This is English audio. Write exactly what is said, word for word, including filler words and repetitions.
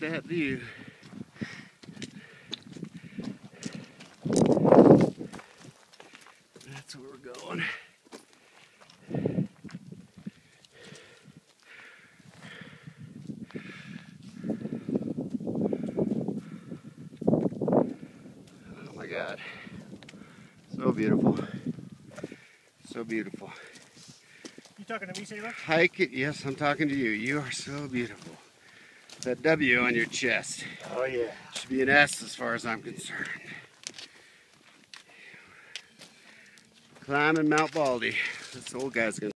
that view. That's where we're going. Oh my God. So beautiful. So beautiful. You talking to me, Sailor? Hike it. Yes, I'm talking to you. You are so beautiful. That W on your chest. Oh yeah. Should be an S as far as I'm concerned. Climbing Mount Baldy. This old guy's gonna